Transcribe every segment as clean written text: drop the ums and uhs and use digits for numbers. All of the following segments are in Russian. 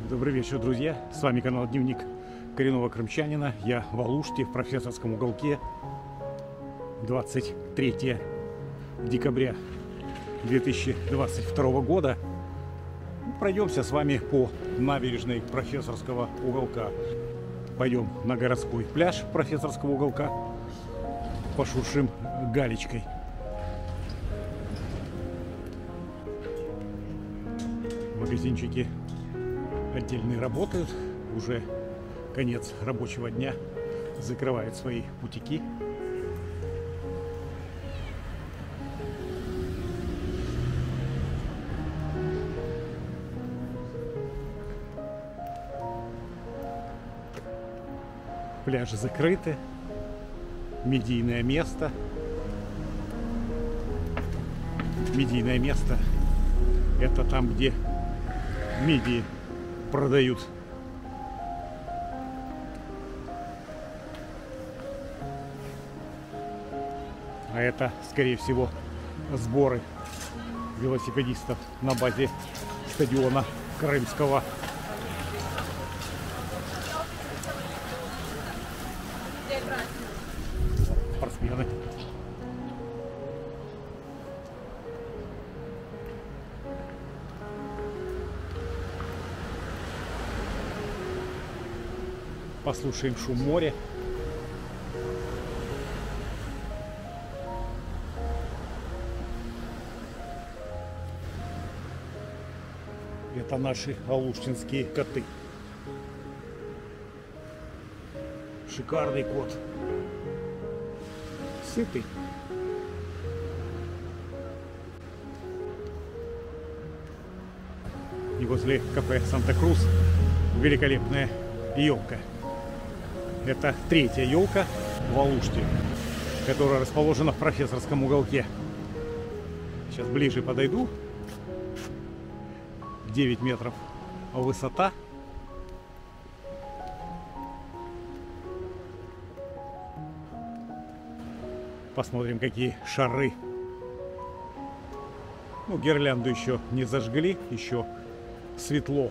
Добрый вечер, друзья! С вами канал Дневник коренного крымчанина. Я в Алуште, в Профессорском уголке. 23 декабря 2022 года. Пройдемся с вами по набережной Профессорского уголка. Пойдем на городской пляж Профессорского уголка. Пошуршим галечкой. Магазинчики отдельные работают. Уже конец рабочего дня. Закрывают свои бутики. Пляжи закрыты. Медийное место. Медийное место — это там, где мидии продают. А это, скорее всего, сборы велосипедистов на базе стадиона Крымского. Спортсмены. Послушаем шум моря. Это наши алуштинские коты. Шикарный кот. Сытый. И возле кафе Санта-Крус великолепная елка. Это третья елка в Алуште, которая расположена в Профессорском уголке. Сейчас ближе подойду. 9 метров высота. Посмотрим, какие шары. Ну, гирлянду еще не зажгли, еще светло.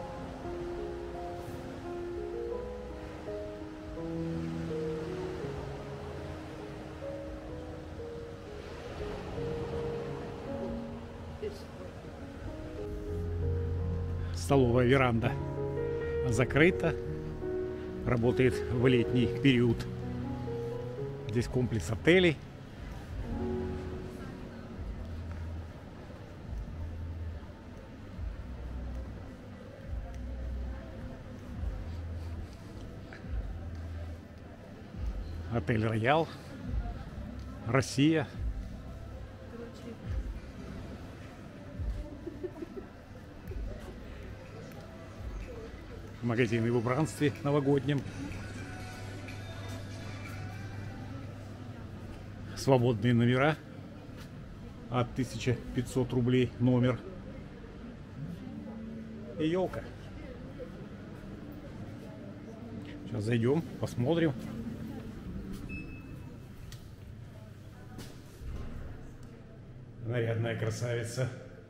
Столовая веранда закрыта, работает в летний период. Здесь комплекс отелей. Отель Роял, Россия. Магазины в убранстве новогоднем. Свободные номера от 1500 рублей номер. И елка. Сейчас зайдем, посмотрим. Нарядная красавица.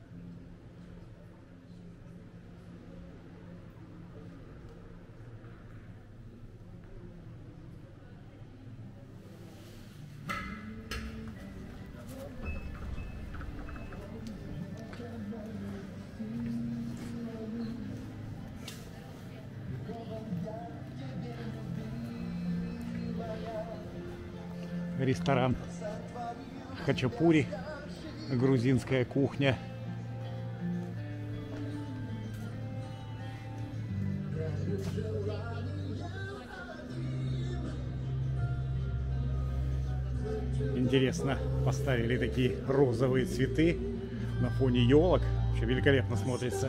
Ресторан хачапури, грузинская кухня. Интересно, поставили такие розовые цветы на фоне елок. Вообще великолепно смотрится.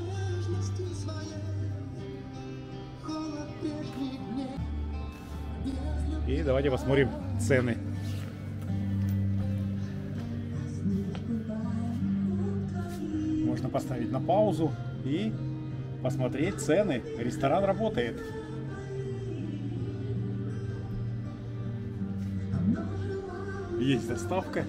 И давайте посмотрим цены. Можно поставить на паузу и посмотреть цены. Ресторан работает. Есть доставка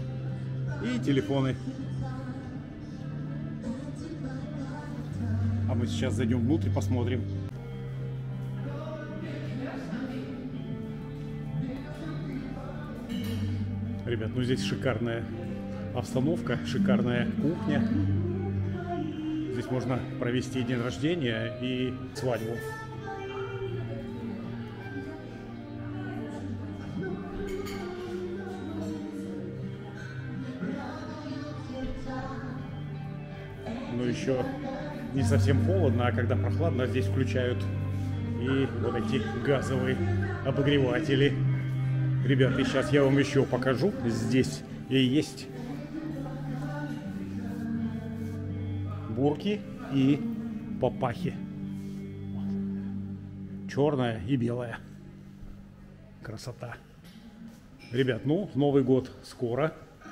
и телефоны. мы сейчас зайдем внутрь, посмотрим. Ребят, ну здесь шикарная обстановка, шикарная кухня. Здесь можно провести день рождения и свадьбу. Но еще не совсем холодно, а когда прохладно, здесь включают и вот эти газовые обогреватели. Ребята, сейчас я вам еще покажу. Здесь и есть бурки и папахи. Черная и белая. Красота. Ребят, ну, Новый год скоро.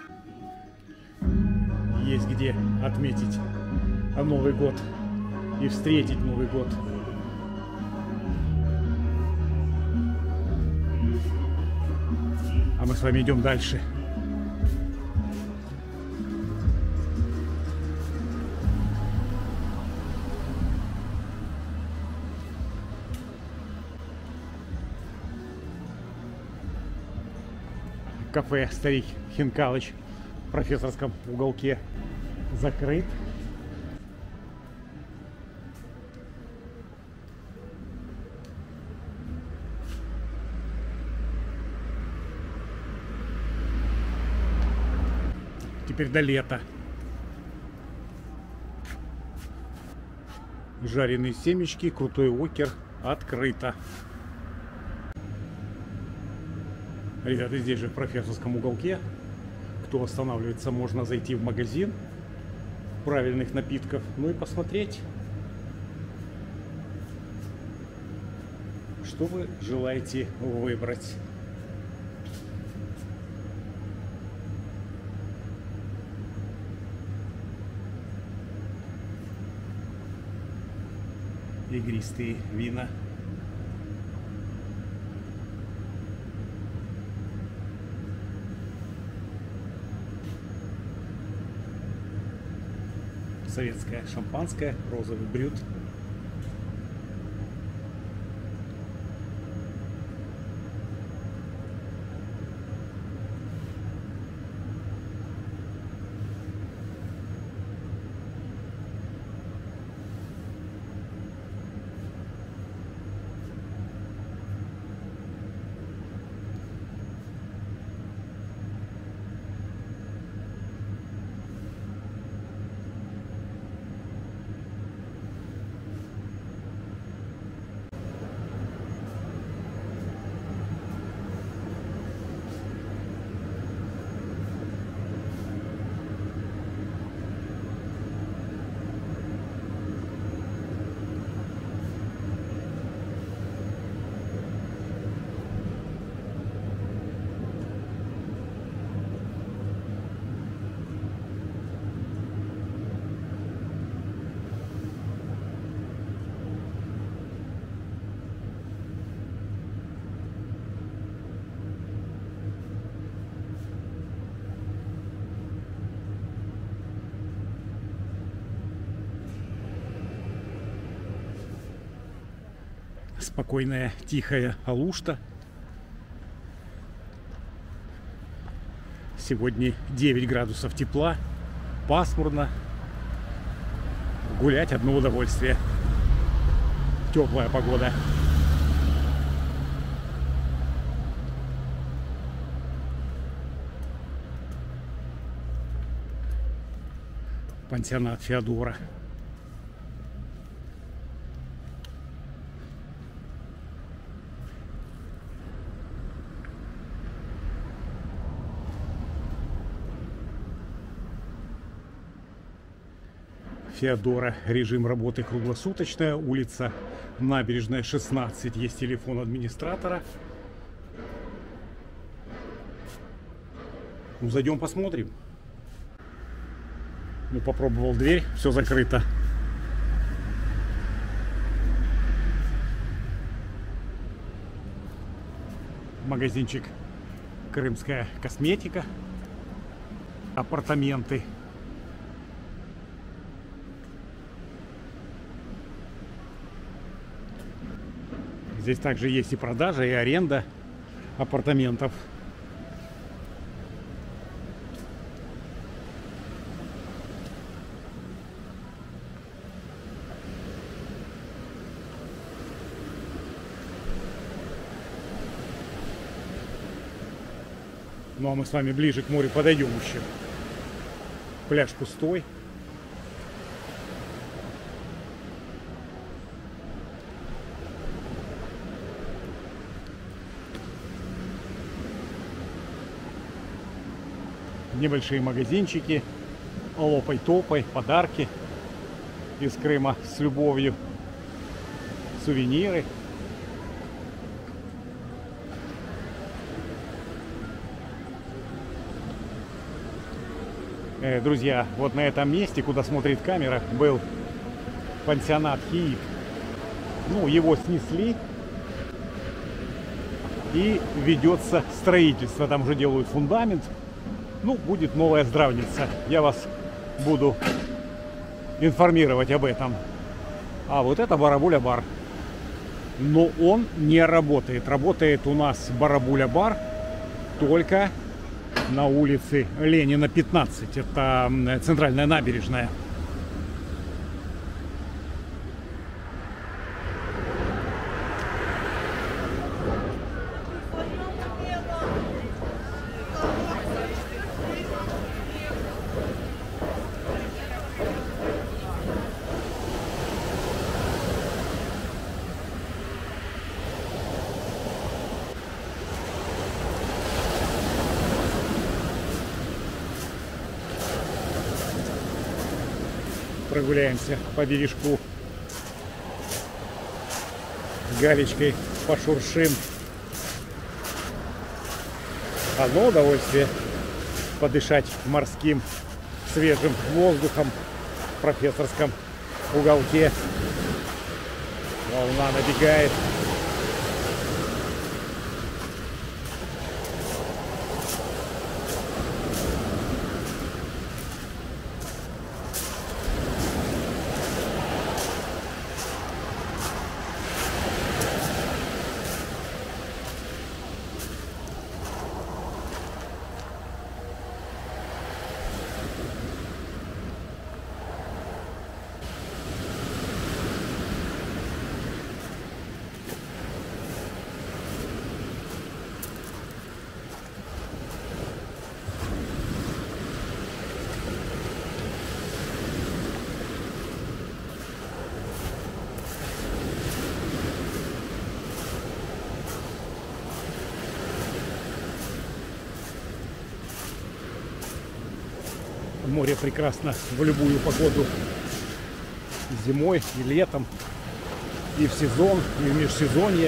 Есть где отметить Новый год и встретить Новый год. А мы с вами идем дальше. Кафе «Старик Хинкалыч» в Профессорском уголке закрыт. Теперь до лета. Жареные семечки, крутой окер открыто. Ребята, здесь же в Профессорском уголке. Кто останавливается, можно зайти в магазин правильных напитков, ну и посмотреть, что вы желаете выбрать. Игристые вина. Советское шампанское, розовый брют. Спокойная, тихая Алушта. Сегодня 9 градусов тепла, пасмурно. Гулять одно удовольствие. Теплая погода. Пансионат Феодора. Феодора. Режим работы круглосуточная. Улица Набережная, 16. Есть телефон администратора. Ну, зайдем посмотрим. Ну, попробовал дверь. Все закрыто. Магазинчик «Крымская косметика». Апартаменты. Здесь также есть и продажа, и аренда апартаментов. Ну а мы с вами ближе к морю подойдем еще. Пляж пустой. Небольшие магазинчики, лопай-топай, подарки из Крыма с любовью, сувениры. Друзья, вот на этом месте, куда смотрит камера, был пансионат Хиит. Ну, его снесли, и ведется строительство. Там уже делают фундамент. Ну, будет новая здравница. Я вас буду информировать об этом. А вот это Барабуля-бар. Но он не работает. Работает у нас Барабуля-бар только на улице Ленина, 15. Это центральная набережная. Прогуляемся по бережку, галечкой пошуршим. Одно удовольствие подышать морским свежим воздухом в профессорском уголке. Волна набегает. Море прекрасно в любую погоду, зимой и летом, и в сезон, и в межсезонье.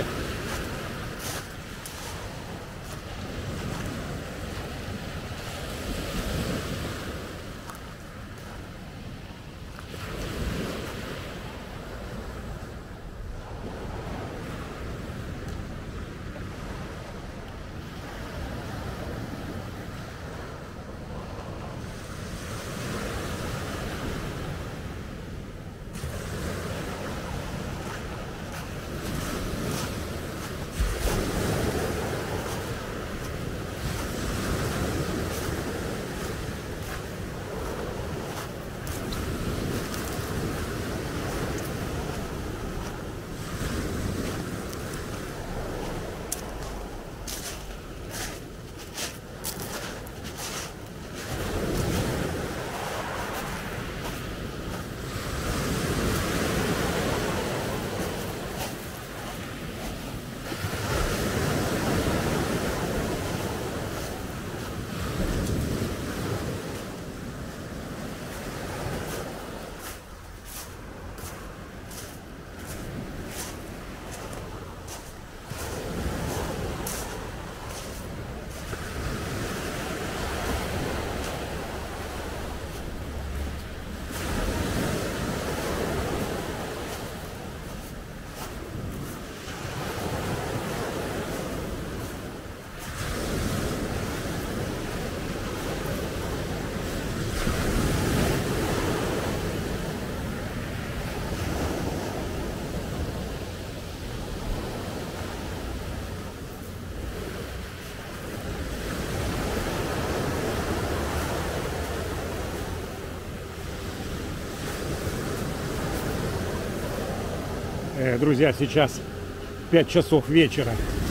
Друзья, сейчас 5 часов вечера.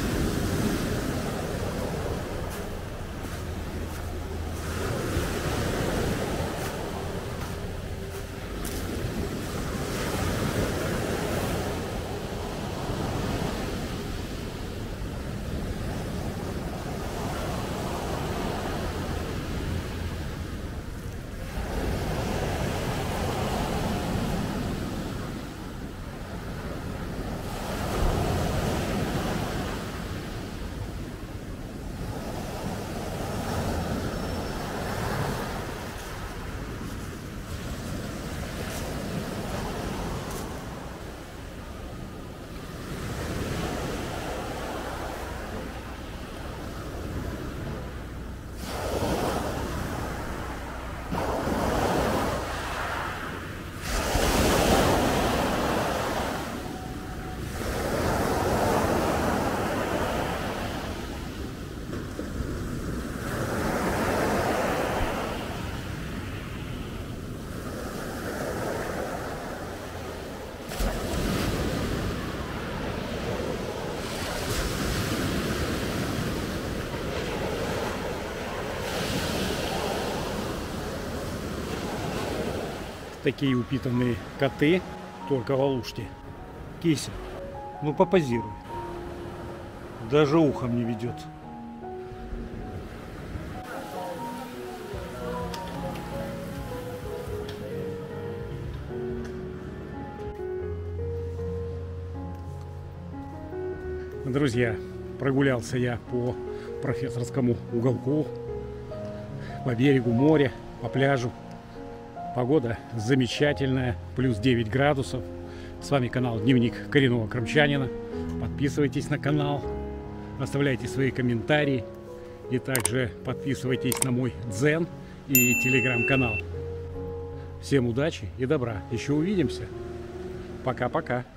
Такие упитанные коты, только в Алуште. Кися, ну попозируй. Даже ухом не ведет. Друзья, прогулялся я по Профессорскому уголку, по берегу моря, по пляжу. Погода замечательная, плюс 9 градусов. С вами канал Дневник коренного крымчанина. Подписывайтесь на канал, оставляйте свои комментарии. И также подписывайтесь на мой Дзен и телеграм-канал. Всем удачи и добра. Еще увидимся. Пока-пока.